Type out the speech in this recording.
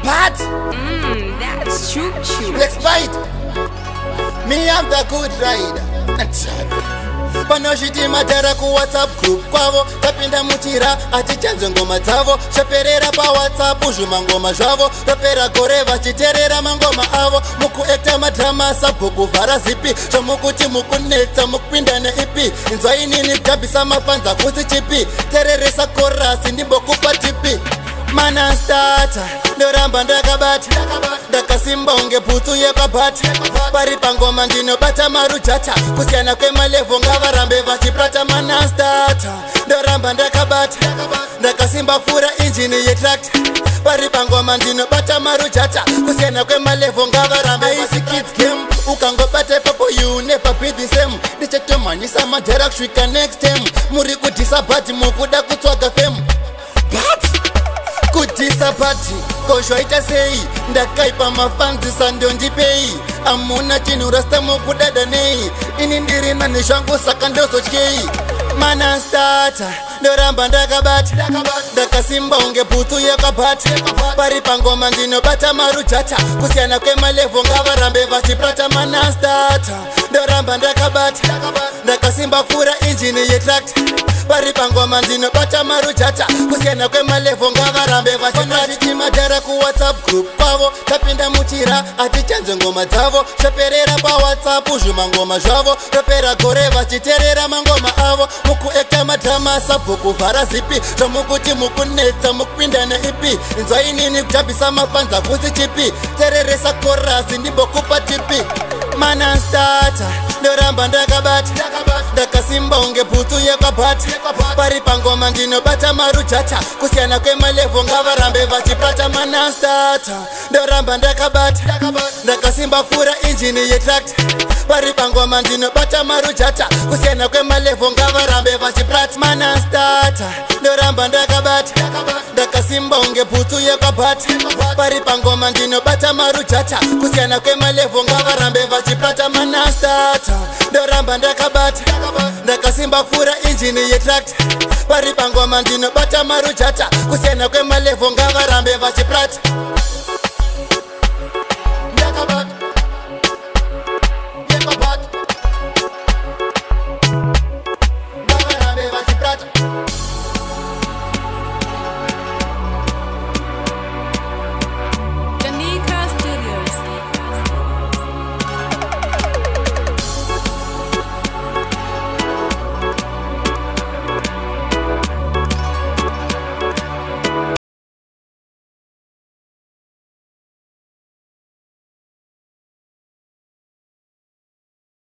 But That's choo choo. let's fight. Me am the good rider. Panoshiti matara ku WhatsApp group kwavo tapinda muchira atichanze ngoma dzavo chaperera pa WhatsApp zvuma ngoma zvavo tapera gore vachiterera mangoma avo mukuekta madrama sabhuku vhara zipi zvomukuti mukunetsa mukupinda neipi inzwai nini kutambisa mafanza kusi chipi tereresa korasi ndimbokupa tipi mana stata ndoramba ndakabata ndakasimba unge putsu yakabata pari pangoma ndinobata marujata kusiyana kwemalevo ngavarambe vachipata mana stata ndoramba ndakabata ndakasimba fura injini yetrakta pari pangoma ndinobata marujata kusiyana kwemalevo ngavarambe isi kids game ukangobata ipapo you never be the same ndichatomhanyisa madhara kusvika next time muri kudhisa bhati mukuda kutsvaga femu kudhisa pati kozvaita sei ndakaipa mafanzisa ndondipei amuna chinhu rasta mukudada nei ini ndirina nezvangu saka ndozotyei mana stata ndoramba ndakabata ndakasimba unge putsu yakabata pari pangoma ndinobata marujata kusiyana kwemalevo ngavarambe vachipata mana stata ndoramba ndakabata ndakasimba fura injini yetrakta pari pangoma ndinobata marujata kusiyana kwemalevo ngavarambe vachipati madhara ku WhatsApp group kwavo tapinda muchira atichanze ngoma dzavo chaperera pa WhatsApp zvuma ngoma zvavo topera gore vachiterera mangoma avo mukuekta madrama sabhuku vhara zipi zvomukuti mukunetsa mukupinda neipi inzwai nini kutambisa mafanza kusi chipi tereresa korasi ndimbokupa tipi mana stata ndoramba ndakabata ndakasimba unge putsu yakabata pari pangoma ndinobata marujata kusiyana kwemalevo ngavarambe vachipata mana stata ndoramba ndakabata ndakasimba fura injini yetrakta pari pangoma ndinobata marujata kusiyana kwemalevo ngavarambe vachipata mana stata ndoramba ndakabata ndakasimba unge putsu yakabata pari pangoma ndinobata marujata kusiyana kwemalevo ngavarambe vachipata mana stata ndoramba ndakabata ndakasimba fura injini yetrakta pari pangoma ndinobata marujata kusiyana kwemalevo ngavarambe vachipata